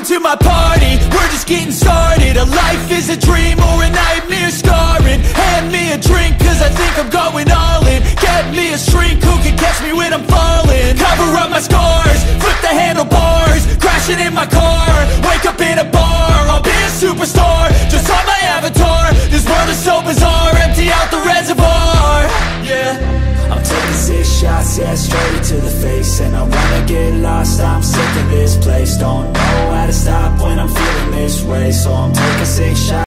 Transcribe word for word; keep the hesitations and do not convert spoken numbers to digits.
Welcome to my party, we're just getting started. A life is a dream or a nightmare scarring. Hand me a drink cause I think I'm going all in. Get me a shrink who can catch me when I'm falling. Cover up my scars, flip the handlebars. Crashing in my car, wake up in a bar. I'll be a superstar, just on my avatar. This world is so bizarre, empty out the reservoir. Yeah, I'm taking six shots, yeah, straight to the face. And I wanna get lost, I'm sick of this place. Don't know how to stop when I'm feeling this way. So I'm taking six shots.